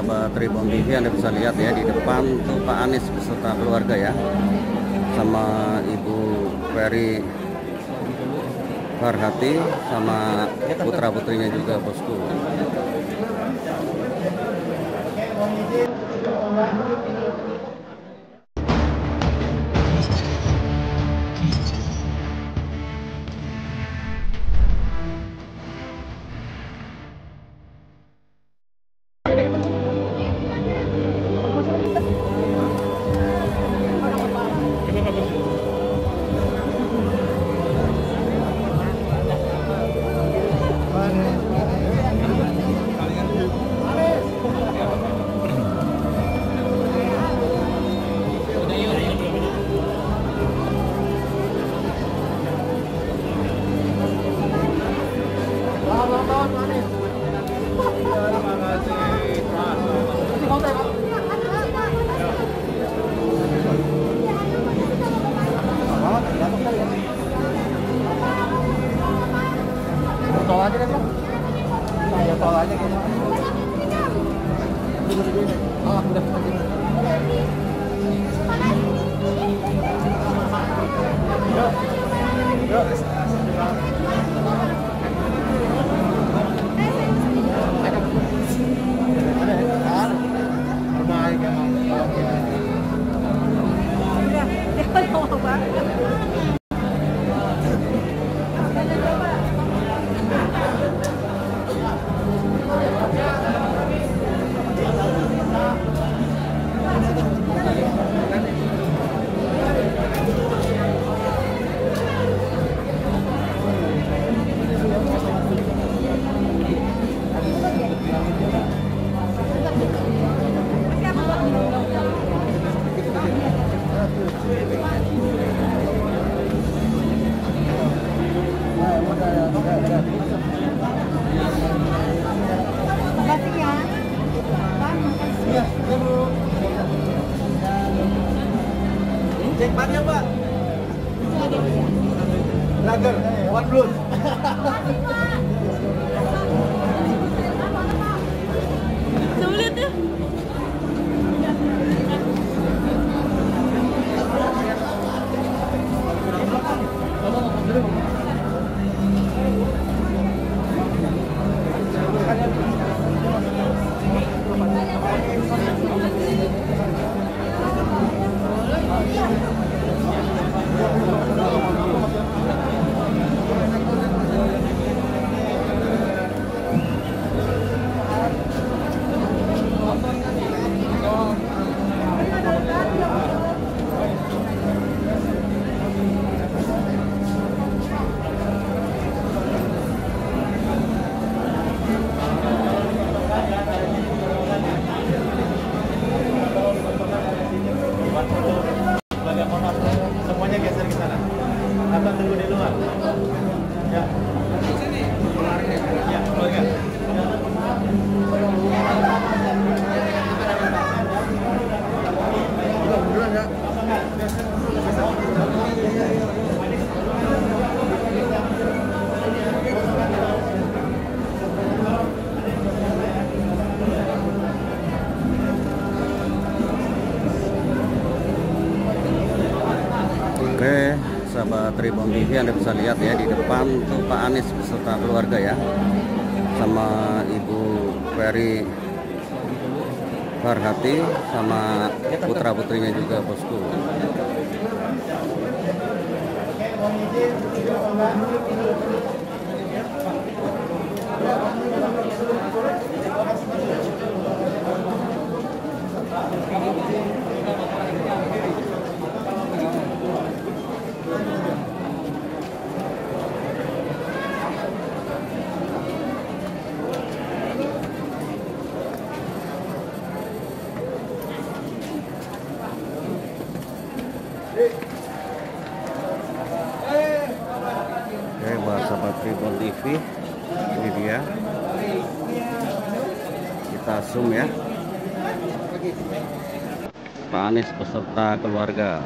sahabat Tribun TV, Anda bisa lihat ya di depan tuh Pak Anies beserta keluarga ya, sama Ibu Ferry Farhati sama putra-putrinya juga, bosku. Tol aja kan ya? Ya tol aja kayaknya. Oh, udah. Yuk. Makasih ya. Pak, makasih. Iya, Bu. Cek bannya, Pak. Lager, One Blues. Sulit ya. Semuanya geser ke sana. Atau tunggu di luar. Ya. Ya, keluarga. Oke, sahabat Tribun TV, Anda bisa lihat ya di depan tuh Pak Anies beserta keluarga ya, sama Ibu Ferry Farhati sama putra-putrinya juga, bosku. Oke, buat sahabat Tribun TV, ini dia. Kita zoom ya. Pak Anies beserta keluarga.